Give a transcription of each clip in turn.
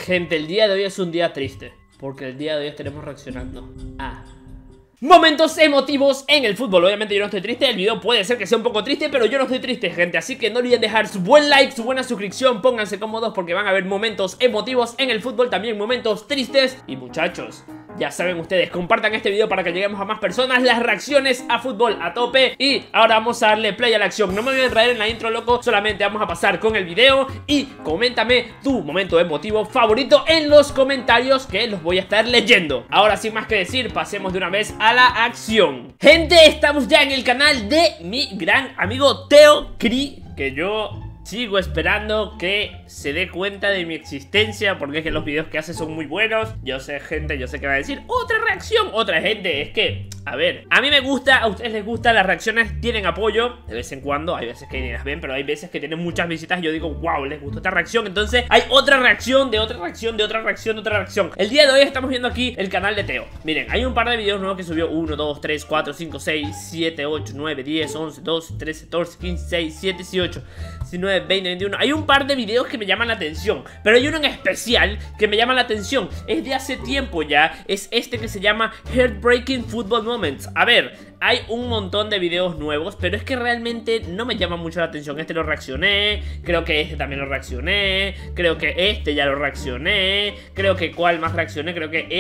Gente, el día de hoy es un día triste, porque el día de hoy estaremos reaccionando a momentos emotivos en el fútbol. Obviamente yo no estoy triste, el video puede ser que sea un poco triste, pero yo no estoy triste, gente. Así que no olviden dejar su buen like, su buena suscripción, pónganse cómodos porque van a haber momentos emotivos en el fútbol, también momentos tristes. Y muchachos, ya saben ustedes, compartan este video para que lleguemos a más personas. Las reacciones a fútbol a tope. Y ahora vamos a darle play a la acción. No me voy a enredar en la intro, loco. Solamente vamos a pasar con el video. Y coméntame tu momento emotivo favorito en los comentarios, que los voy a estar leyendo. Ahora sin más que decir, pasemos de una vez a la acción. Gente, estamos ya en el canal de mi gran amigo Teo Cri, que yo sigo esperando que se dé cuenta de mi existencia, porque es que los videos que hace son muy buenos. Yo sé, gente, yo sé que va a decir otra reacción, otra gente. Es que, a ver, a mí me gusta, a ustedes les gusta, las reacciones tienen apoyo de vez en cuando. Hay veces que ni las ven, pero hay veces que tienen muchas visitas y yo digo, wow, les gustó esta reacción. Entonces hay otra reacción, de otra reacción, de otra reacción, de otra reacción. El día de hoy estamos viendo aquí el canal de Teo. Miren, hay un par de videos nuevos que subió. 1, 2, 3, 4, 5, 6, 7, 8, 9, 10, 11, 12, 13, 14, 15, 16, 17, 18, 19, 20, 21. Hay un par de videos que me llaman la atención, pero hay uno en especial que me llama la atención. Es de hace tiempo ya. Es este que se llama Heartbreaking Football Moments. A ver, hay un montón de videos nuevos, pero es que realmente no me llama mucho la atención. Este lo reaccioné, creo que este también lo reaccioné, creo que este ya lo reaccioné, creo que cuál más reaccioné, creo que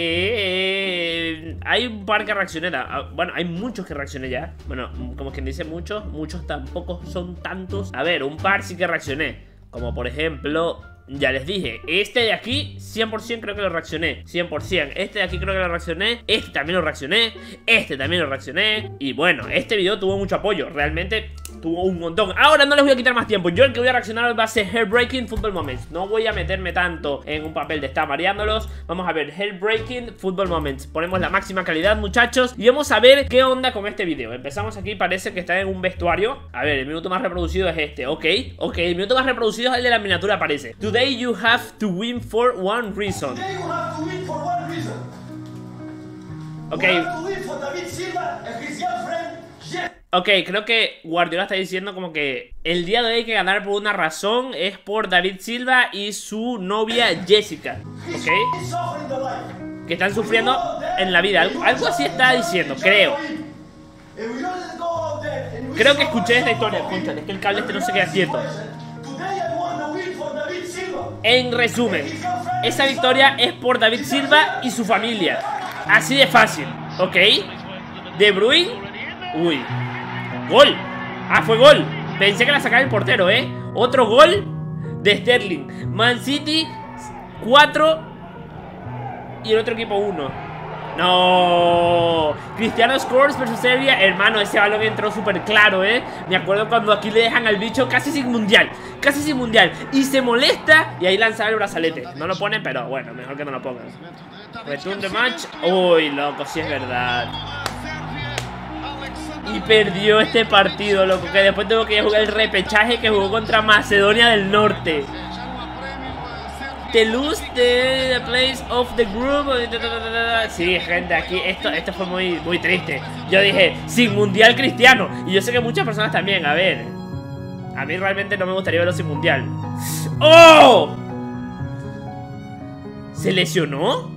hay un par que reaccioné. Bueno, hay muchos que reaccioné ya. Bueno, como quien dice muchos tampoco son tantos. A ver, un par sí que reaccioné, como por ejemplo, ya les dije, este de aquí 100% creo que lo reaccioné, 100%. Este de aquí creo que lo reaccioné, este también lo reaccioné, este también lo reaccioné. Y bueno, este video tuvo mucho apoyo, realmente tuvo un montón. Ahora no les voy a quitar más tiempo. Yo el que voy a reaccionar hoy va a ser Heartbreaking Football Moments. No voy a meterme tanto en un papel de estar mareándolos. Vamos a ver Heartbreaking Football Moments. Ponemos la máxima calidad, muchachos, y vamos a ver qué onda con este video. Empezamos aquí, parece que está en un vestuario. A ver, el minuto más reproducido es este, ok, el minuto más reproducido es el de la miniatura, parece. Today you have to win for one reason. Today you have to win for one reason. Ok. You have to win for David Silva and his girlfriend, Jeff. Ok, creo que Guardiola está diciendo como que el día de hoy hay que ganar por una razón. Es por David Silva y su novia Jessica. Ok, que están sufriendo en la vida. Algo así está diciendo, creo. Creo que escuché esta historia. Escúchate, es que el cable este no se queda quieto. En resumen, esa victoria es por David Silva y su familia. Así de fácil, ok. De Bruyne. Uy, gol. Ah, fue gol. Pensé que la sacaba el portero, Otro gol de Sterling. Man City 4 y el otro equipo 1. No. Cristiano scores versus Serbia. Hermano, ese balón entró súper claro, Me acuerdo cuando aquí le dejan al bicho casi sin mundial. Casi sin mundial. Y se molesta y ahí lanza el brazalete. No lo ponen, pero bueno, mejor que no lo pongan. Return the match. Uy, loco, si es verdad. Y perdió este partido, loco. Que después tuvo que jugar el repechaje que jugó contra Macedonia del Norte. Te lose the place of the group. Sí, gente, aquí esto fue muy triste. Yo dije, sin mundial Cristiano. Y yo sé que muchas personas también, a ver. A mí realmente no me gustaría verlo sin mundial. ¡Oh! ¿Se lesionó?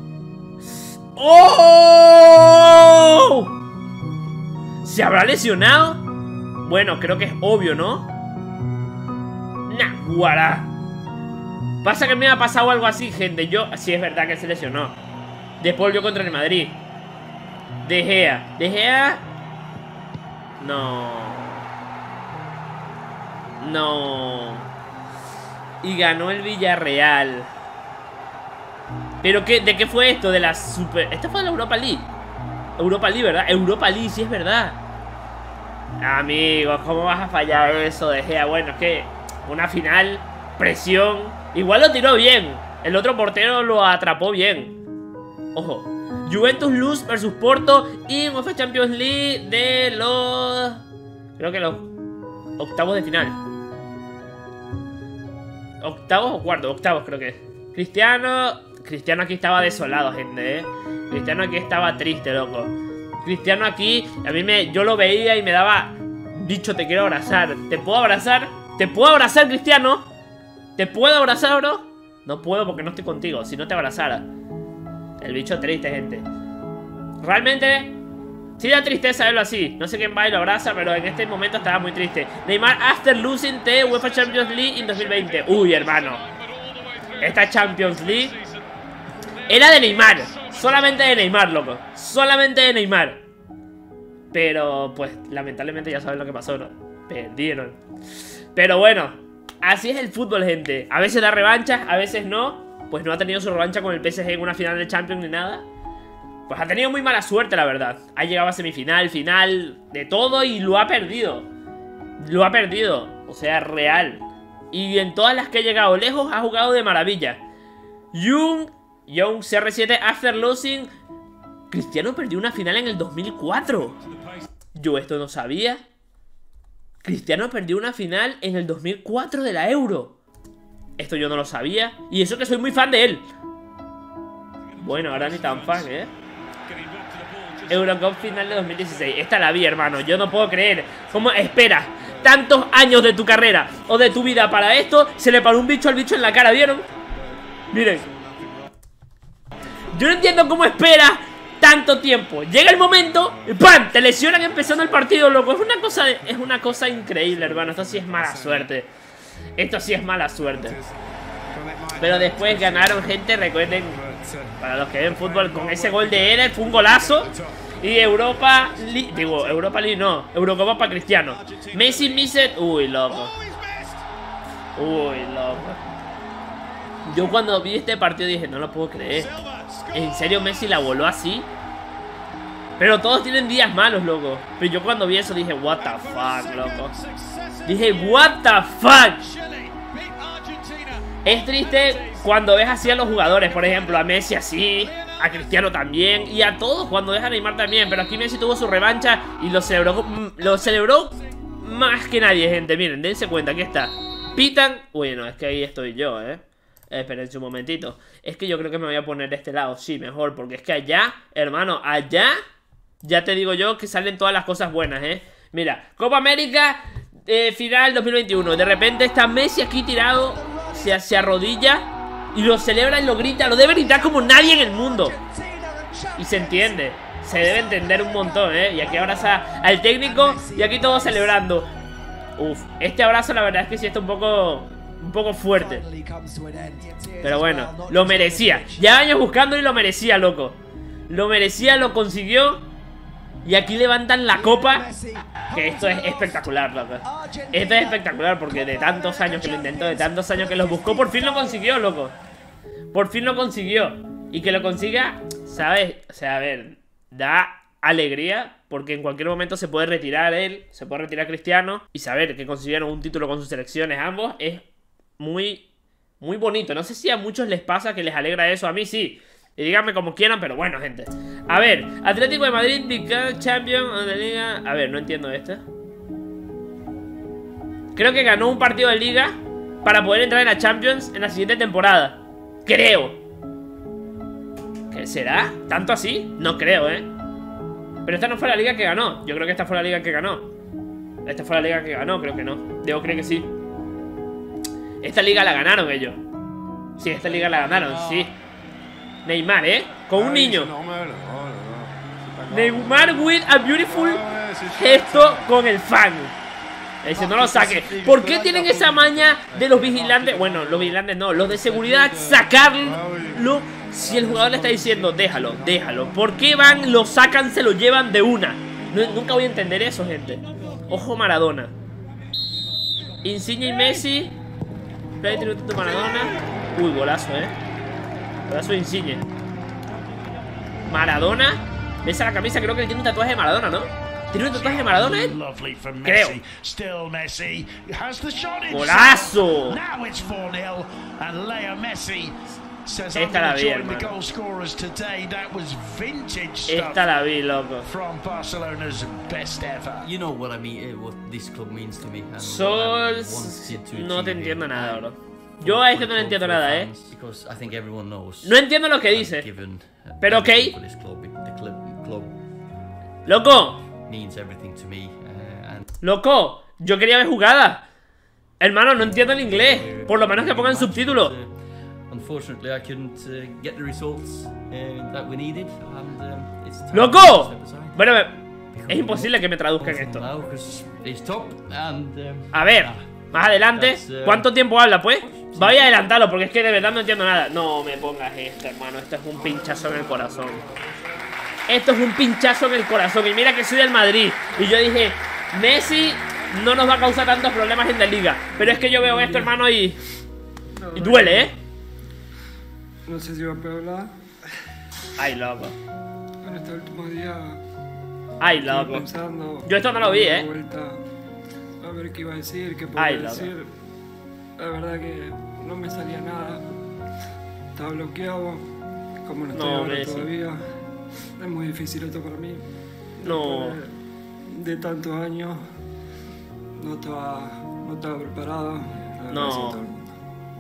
¡Oh! ¿Se habrá lesionado? Bueno, creo que es obvio, ¿no? Nah, guará. Pasa que me ha pasado algo así, gente. Sí, es verdad que se lesionó. Después yo contra el Madrid. De Gea. No. Y ganó el Villarreal. ¿Pero qué? ¿De qué fue esto? De la Super... Esto fue de la Europa League. Europa League, ¿verdad? Europa League, sí es verdad. Amigos, ¿cómo vas a fallar eso de Gea? Bueno, es que una final, presión. Igual lo tiró bien. El otro portero lo atrapó bien. Ojo. Juventus lose versus Porto y UEFA Champions League de los... creo que los octavos de final. ¿Octavos o cuartos? Octavos creo que es. Cristiano aquí estaba desolado, gente, Cristiano aquí estaba triste, loco. Cristiano aquí, yo lo veía y me daba... Bicho, te quiero abrazar. ¿Te puedo abrazar? ¿Te puedo abrazar, Cristiano? ¿Te puedo abrazar, bro? No puedo porque no estoy contigo. Si no te abrazara. El bicho triste, gente. Realmente sí da tristeza verlo así. No sé quién va y lo abraza, pero en este momento estaba muy triste. Neymar after losing the UEFA Champions League in 2020. Uy, hermano. Esta Champions League era de Neymar. Solamente de Neymar, loco. Solamente de Neymar. Pero, pues, lamentablemente ya saben lo que pasó, ¿no? Perdieron. Pero bueno, así es el fútbol, gente. A veces da revanchas, a veces no. Pues no ha tenido su revancha con el PSG en una final de Champions ni nada. Pues ha tenido muy mala suerte, la verdad. Ha llegado a semifinal, final, de todo y lo ha perdido. Lo ha perdido. O sea, real. Y en todas las que ha llegado lejos ha jugado de maravilla. Young CR7 after losing. Cristiano perdió una final en el 2004. Yo esto no sabía. Cristiano perdió una final en el 2004 de la Euro. Esto yo no lo sabía. Y eso que soy muy fan de él. Bueno, ahora ni tan fan, Eurocup final de 2016. Esta la vi, hermano. Yo no puedo creer. ¿Cómo esperas tantos años de tu carrera o de tu vida para esto? Se le paró un bicho al bicho en la cara, ¿vieron? Miren. Yo no entiendo cómo esperas tanto tiempo. Llega el momento y ¡pam! Te lesionan empezando el partido, loco. Es una cosa increíble, hermano. Esto sí es mala suerte. Esto sí es mala suerte. Pero después ganaron, gente. Recuerden, para los que ven fútbol, con ese gol de Eder, fue un golazo. Y Europa League, digo, Europa League no, Eurocopa para Cristiano. Messi missed. Uy, loco. Uy, loco. Yo cuando vi este partido dije, no lo puedo creer. ¿En serio Messi la voló así? Pero todos tienen días malos, loco. Pero yo cuando vi eso dije, what the fuck, loco. Dije, what the fuck. Es triste cuando ves así a los jugadores. Por ejemplo, a Messi así, a Cristiano también, y a todos cuando ves a Neymar también. Pero aquí Messi tuvo su revancha y lo celebró más que nadie, gente. Miren, dense cuenta, aquí está. Pitan. Bueno, es que ahí estoy yo, esperen un momentito. Es que yo creo que me voy a poner de este lado. Sí, mejor, porque es que allá, hermano, allá ya te digo yo que salen todas las cosas buenas, Mira, Copa América final 2021. De repente está Messi aquí tirado, se arrodilla y lo celebra y lo grita. Lo debe gritar como nadie en el mundo. Y se entiende, se debe entender un montón, Y aquí abraza al técnico y aquí todos celebrando. Uf, este abrazo la verdad es que sí está un poco fuerte. Pero bueno, lo merecía. Ya años buscando y lo merecía, loco. Lo merecía, lo consiguió. Y aquí levantan la copa. Que esto es espectacular, loco. Esto es espectacular porque de tantos años que lo intentó, de tantos años que lo buscó, por fin lo consiguió, loco. Por fin lo consiguió. Y que lo consiga, ¿sabes? O sea, a ver, da alegría porque en cualquier momento se puede retirar él, se puede retirar Cristiano. Y saber que consiguieron un título con sus selecciones ambos es muy bonito. No sé si a muchos les pasa que les alegra eso. A mí sí. Y díganme como quieran, pero bueno, gente. A ver, Atlético de Madrid, Big Champion de Liga. A ver, no entiendo este. Creo que ganó un partido de Liga para poder entrar en la Champions en la siguiente temporada. Creo. ¿Qué será? ¿Tanto así? No creo, Pero esta no fue la liga que ganó. Yo creo que esta fue la liga que ganó. Esta fue la liga que ganó, creo que no. Debo creer que sí. Esta liga la ganaron ellos. Sí, esta liga la ganaron, sí. Neymar, con un niño. Neymar with a beautiful gesto con el fan. Dice, no lo saque. ¿Por qué tienen esa maña de los vigilantes? Bueno, los vigilantes no, los de seguridad, sacarlo si el jugador le está diciendo, déjalo, déjalo. ¿Por qué van, lo sacan, se lo llevan de una? Nunca voy a entender eso, gente. Ojo Maradona. Insigne y Messi. Play tributo de Maradona. Uy, golazo, Golazo de Insigne. Maradona. Esa la camisa, creo que él tiene un tatuaje de Maradona, ¿no? ¿Tiene un tatuaje de Maradona, Creo. ¡Golazo! Esta la vi, hermano. Esta la vi, loco. Sols... No te entiendo nada, bro. Yo a este no le entiendo nada, No entiendo lo que dice. Pero ok. Loco. Loco, yo quería ver jugada. Hermano, no entiendo el inglés. Por lo menos que pongan subtítulos. unfortunately, I couldn't get the results that we needed, and it's time ¡Loco! to step aside. Bueno, es imposible que me traduzcan esto. Now, 'cause it's top, and A ver, más adelante. ¿Cuánto tiempo habla, pues? Voy a adelantarlo porque es que de verdad no entiendo nada. No me pongas esto, hermano. Esto es un pinchazo en el corazón. Esto es un pinchazo en el corazón. Y mira que soy del Madrid. Y yo dije, Messi no nos va a causar tantos problemas en la liga. Pero es que yo veo esto, hermano, y duele, ¿eh? No sé si va a poder hablar. Ay, loco. En este último día Ay, estuve loco. pensando. Yo esto no lo vi, de ¿eh? vuelta a ver qué iba a decir, qué Ay, podía loco. decir. La verdad que no me salía nada. Estaba bloqueado. Como no estoy No, ahora Messi. todavía. Es muy difícil esto para mí. No. Después de tantos años no estaba preparado. La verdad, No. sí, todo el mundo.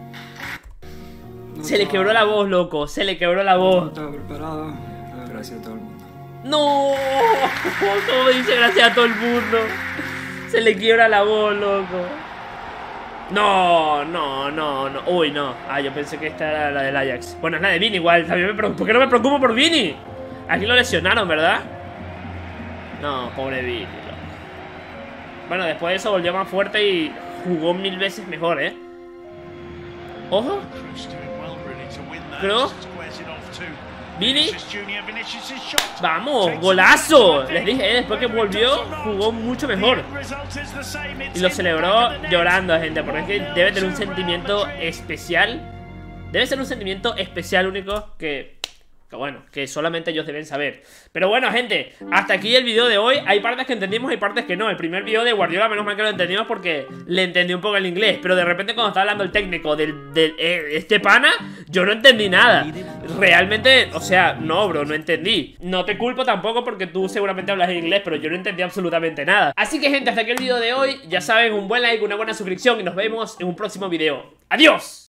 No Se le estaba- quebró la voz, loco. Se le quebró la No voz. estaba preparado. Gracias a todo el mundo. No. Como dice gracias a todo el mundo. Se le quiebra la voz, loco. No. Uy, no. Ah, yo pensé que esta era la del Ajax. Bueno, es la de Vini igual. También ¿por qué no me preocupo por Vini? Aquí lo lesionaron, ¿verdad? No, pobre Vini, loco. Bueno, después de eso volvió más fuerte y jugó 1000 veces mejor, ¿eh? Ojo. Creo. Vini. Vamos, golazo. Les dije, después que volvió, jugó mucho mejor. Y lo celebró llorando, gente, porque es que debe tener un sentimiento especial. Debe ser un sentimiento especial, único, que bueno, que solamente ellos deben saber. Pero bueno, gente, hasta aquí el video de hoy. Hay partes que entendimos y partes que no. El primer video de Guardiola, menos mal que lo entendimos porque le entendí un poco el inglés. Pero de repente cuando estaba hablando el técnico este pana, yo no entendí nada. Realmente, o sea, no, bro, no entendí. No te culpo tampoco porque tú seguramente hablas en inglés, pero yo no entendí absolutamente nada. Así que, gente, hasta aquí el video de hoy. Ya saben, un buen like, una buena suscripción y nos vemos en un próximo video. ¡Adiós!